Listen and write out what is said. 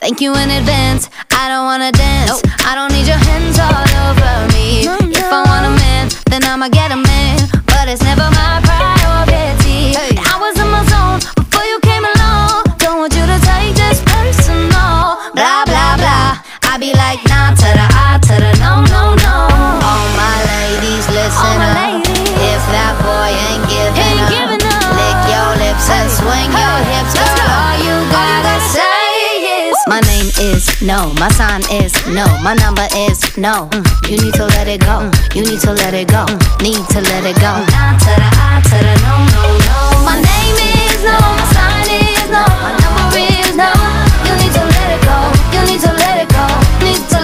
Thank you in advance, I don't wanna dance. Nope. I don't need your hands all over me. No, If I want a man, then I'ma get a man. But it's never my priority. Hey. I was in my zone before you came along. Don't want you to take this personal. Blah, blah, blah. I be like, nah to the I to the no, no, no. All my ladies, listen my up. ladies. If that boy ain't giving up, lick your lips and swing your hips. Let's Girl, go. all you gotta say is, my name is no, my sign is no, my number is no. You need to let it go, you need to let it go, need to let it go. Nah to the